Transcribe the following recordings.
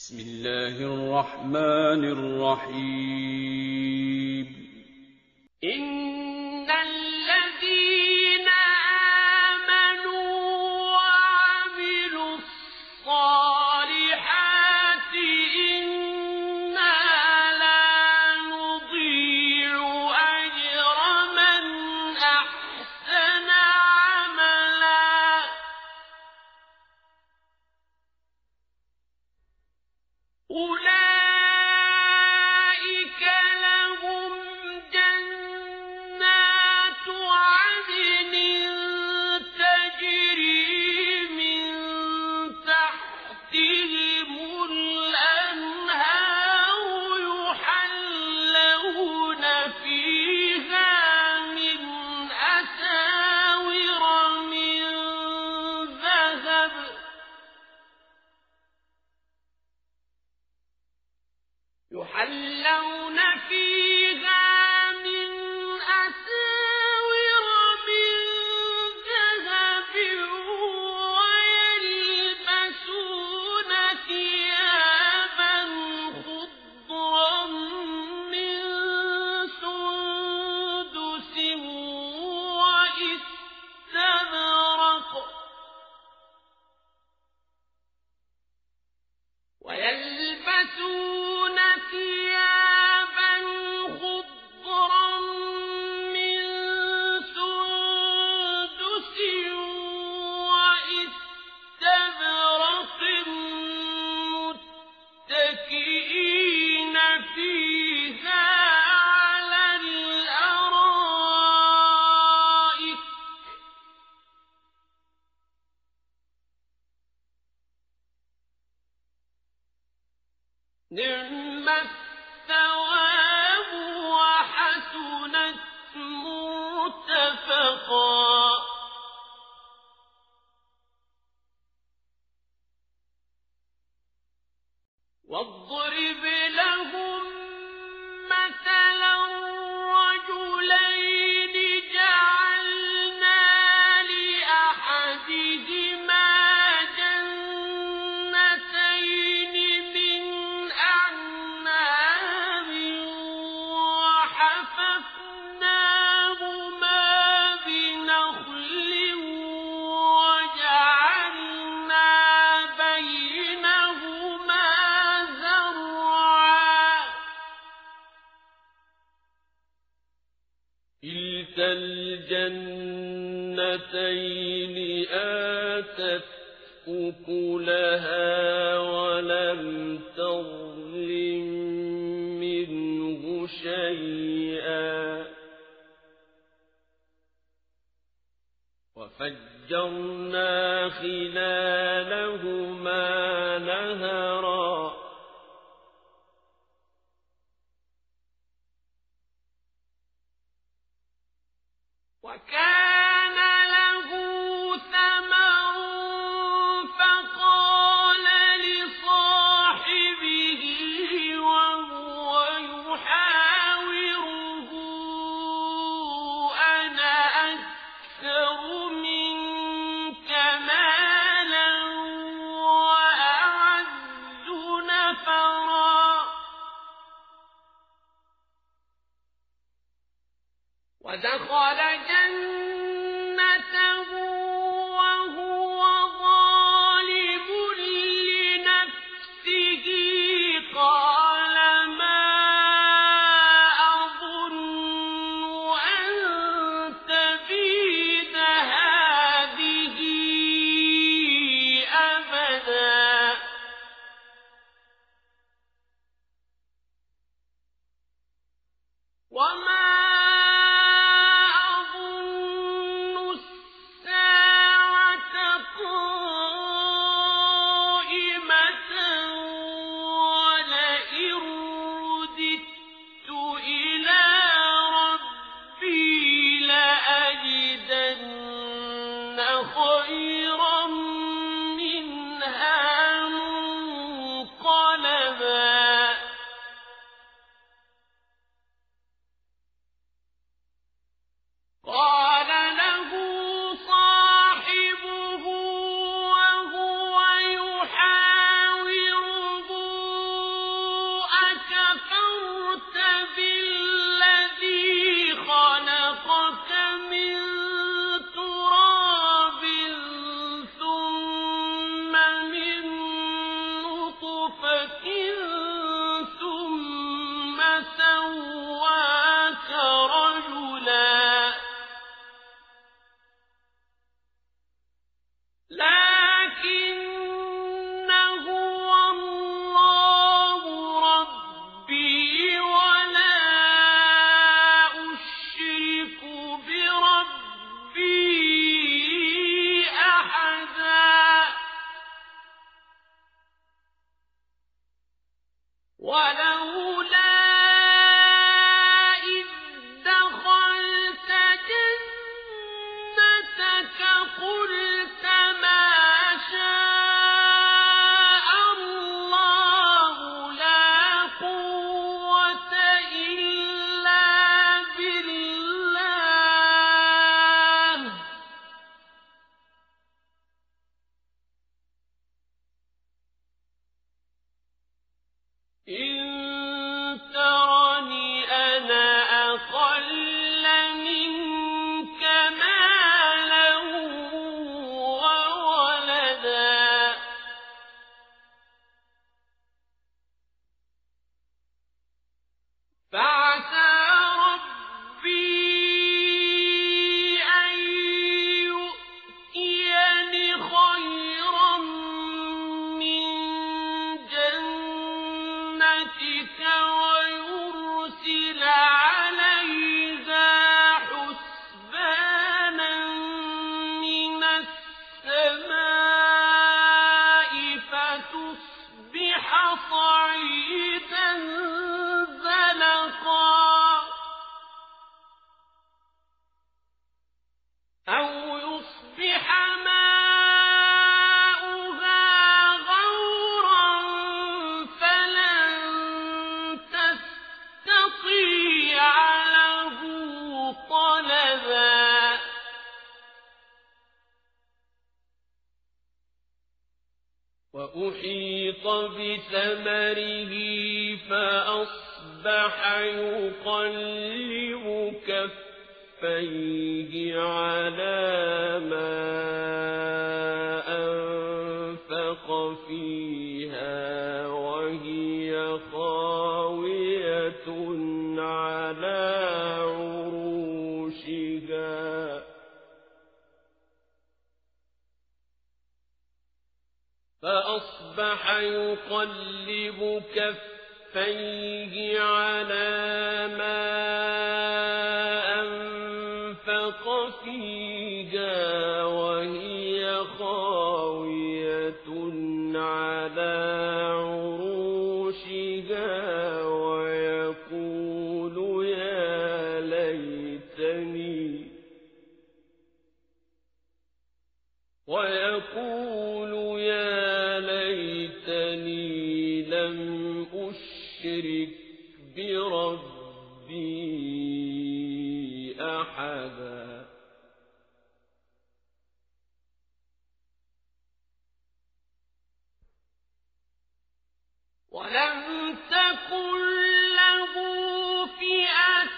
بسم الله الرحمن الرحيم إن الذين آمنوا وعملوا الصالحات إنا لا نضيع أجر من أحسن عملا أولئك لهم جنات عدن تجري من تحتهم الأنهار يحلون فيها من أساور من ذهب يحلون فيها من أساور من ذهب ويلبسون ثيابا خضرا من سندس وإستبرق ويلبسون ثيابا خضرا من سندس وإستبرق متكئين فيها على الأرائك نعم الثواب وحسنت مرتفقا واضرب لهم مثلا رجلين جعلنا لأحدهما جنتين من أعناب وحففناهما بنخل وجعلنا بينهما زرعا كلتا الجنتين آتت أكلها ولم تظلم منه شيئا وفجرنا خلالهما نهرا وكان له ثمر فقال لصاحبه وهو يحاوره أنا أكثر منك مالا وأعز نفرا ودخل جنته وهو ظالم لنفسه قال ما أظن أن تبيد هذه أبدا وما أظن نُطْفَةٍ ثُمَّ سَوَّاكَ رَجُلًا لكن هو الله ربي ولا أشرك بربي أحدا ولولا إذ دخلت جنتك قلت ما شاء الله لا قوة إلا بالله إن ترني أنا أقل منك مالا وولدا فعسى ربي أن يؤتيني خيرا من جنتك ويرسل عليها حسبانا من السماء فتصبح صعيدا زلقا أو يصبح ماؤها غورا فلن تستطيع له طلبا وأحيط بثمره فأصبح يقلب كفيه على ما أنفق فيها وهي خاوية على عروشها فأصبح يقلب كفيه على ما أنفق فيها وهي خاوية على عروشها ويقول يا ليتني لم أشرك بربي أحدا ولم تكن له فئة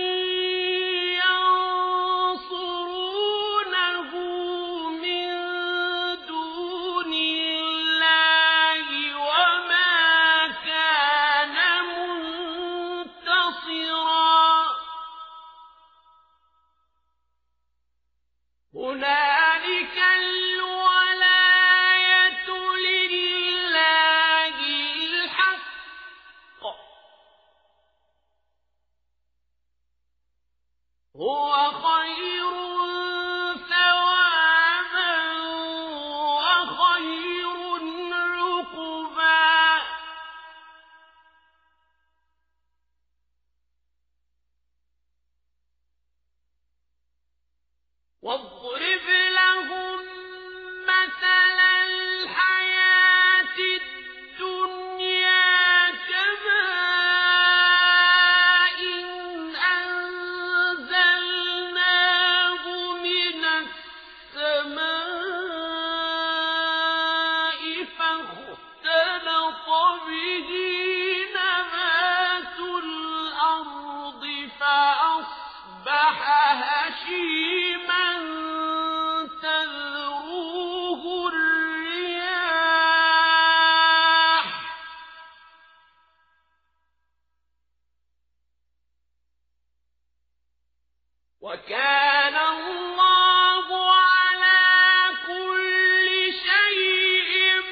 ينصرونه من دون الله وما كان منتصرا هنالك الولاية لله الحق وكان الله على كل شيء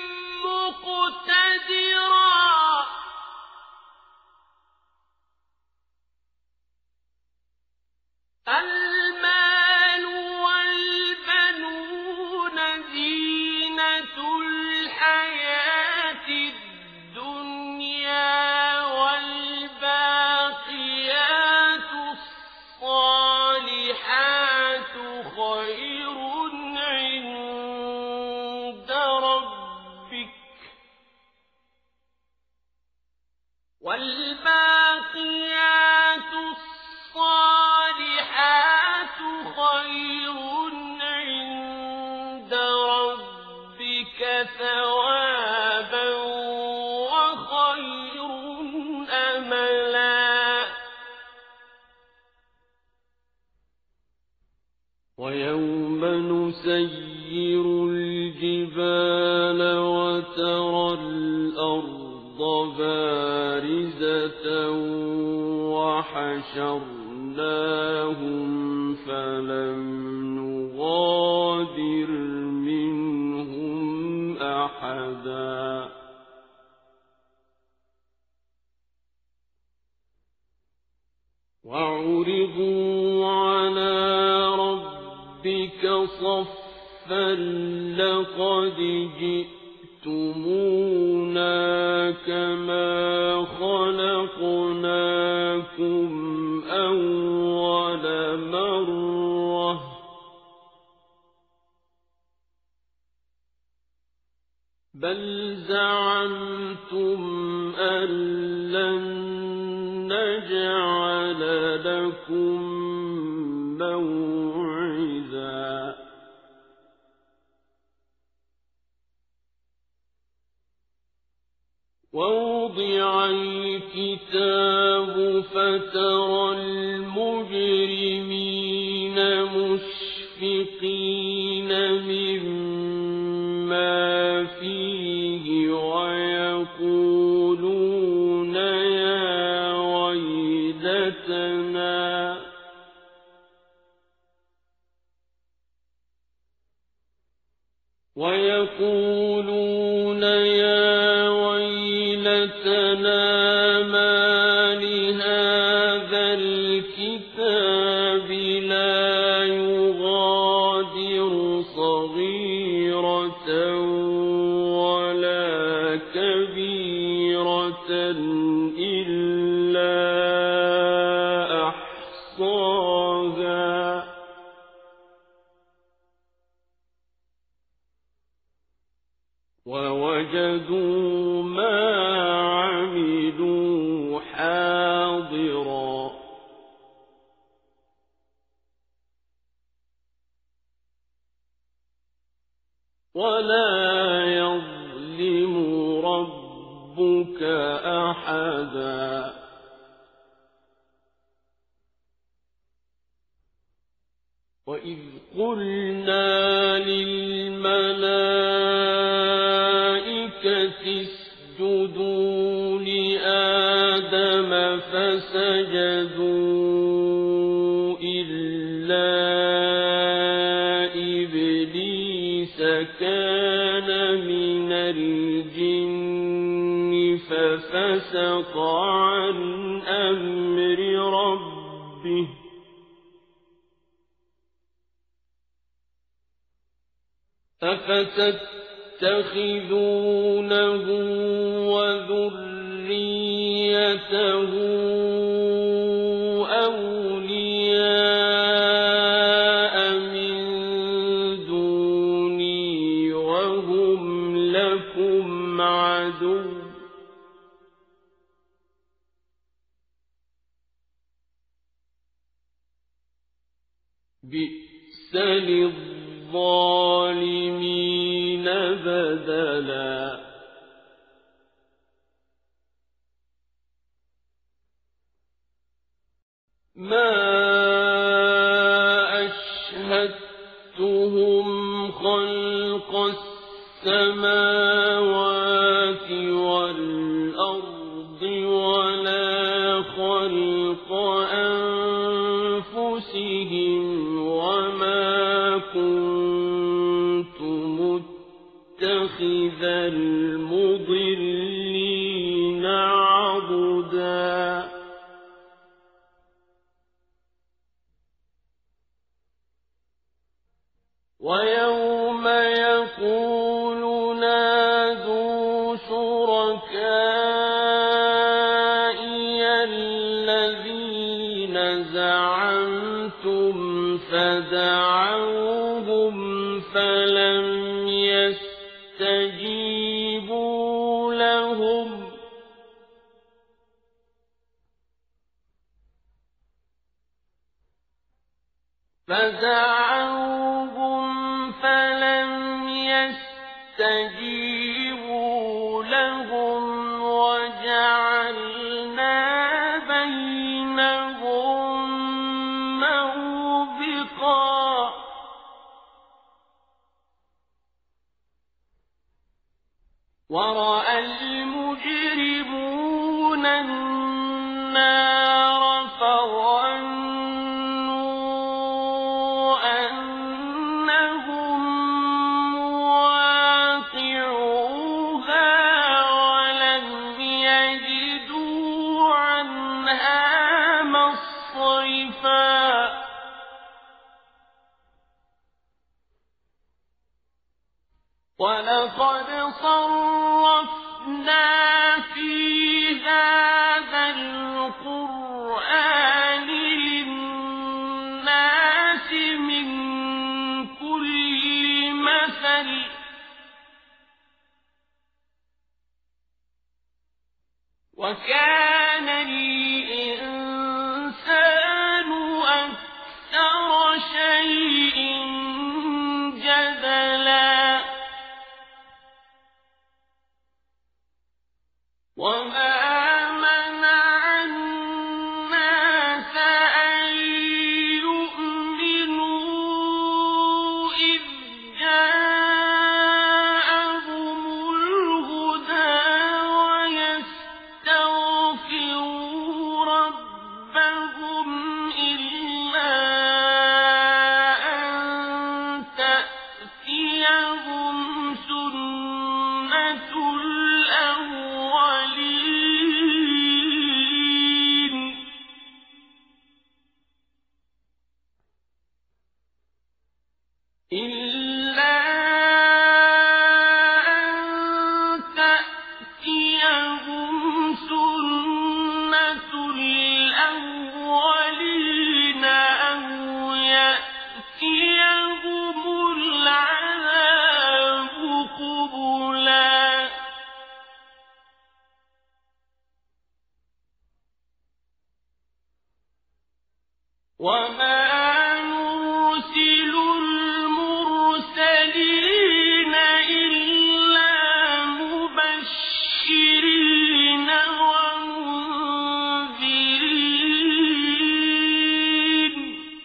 مقتدرا المال والبنون زينة الحياة الدنيا والباقيات الصالحات خير عند ربك والباقيات الصالحات خير عند ربك ثوابا وخير أملا ويوم نسير الجبال وترى الأرض بارزة وحشرناهم فلم نغادر منهم أحدا وعرضوا على ربك صفا لقد جئتمونا كما خلقناكم أول مرة بل زعمتم أن لن نجعل لكم موعدا ووضع الكتاب فترى المجرمين مشفقين مما فيه ويقولون يا ويلتنا ما لهذا الكتاب لا يغادر صغيرة ولا كبيرة إلا أحصاها ووجدوا ما عملوا حاضرا ولا يظلم ربك أحدا وإذ قلنا للملائكة اسجدوا لآدم فسجدوا إلا إبليس كان من الجن ففسق عن أمر ربه أفتتخذونه وذريته أولياء من دوني وهم لكم عدو بئس للظالمين بدلا ما أشهدتهم خلق السماوات والأرض ولا خلق أنفسهم الذين زعمتم فدعوهم فلم يستجيبوا لهم وجعلنا بينهم موبقا ورأى المجرمون النار فظنوا أنهم مواقعوها ولم يجدوا عنها مصرفا ولقد صرفنا في هذا القرآن للناس من كل مثل وكان الإنسان أكثر شيء جدلا وما منع الناس أن يؤمنوا إذ جاءهم الهدى ويستغفروا ربهم إلا أن تأتيهم سنة الأولين إلا أن تأتيهم سنة الأولين أو يأتيهم العذاب قبلا وما نرسل المرسلين إلا مبشرين ومنذرين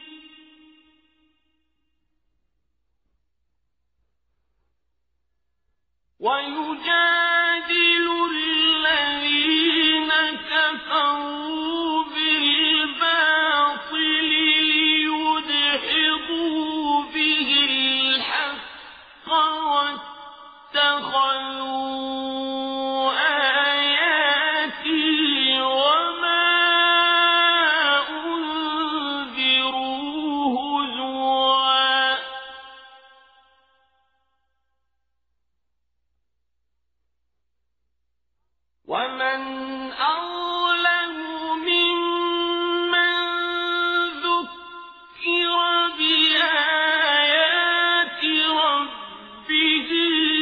ويجادل الذين كفروا بالباطل ليدحضوا به الحق واتخذوا آياتي وما أنذروا هزوا ومن أظلم ممن ذكر بآيات ربه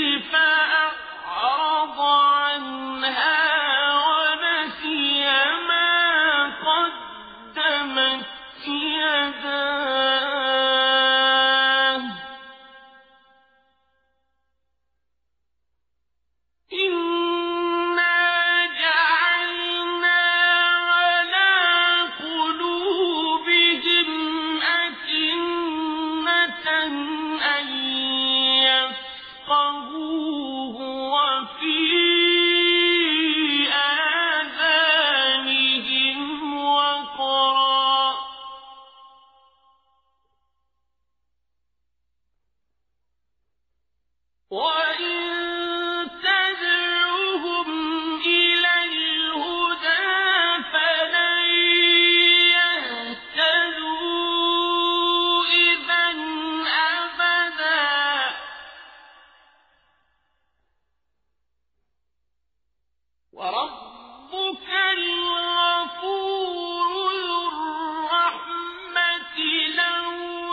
فأعرض عنها ونسي ما قدمت يداه إنا جعلنا ربك الغفور ذو الرحمة لو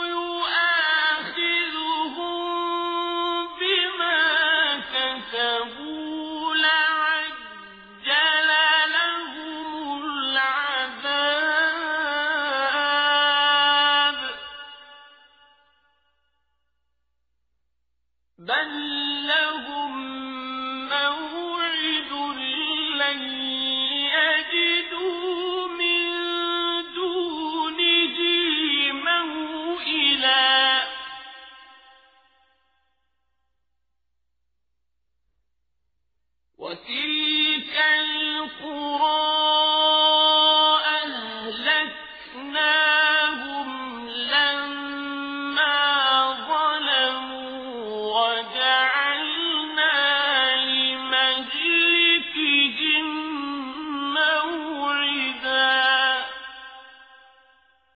يؤاخذهم بما كسبوا لعجل لهم العذاب بل لهم موعد لن يجدوا من دونه موئلا وتلك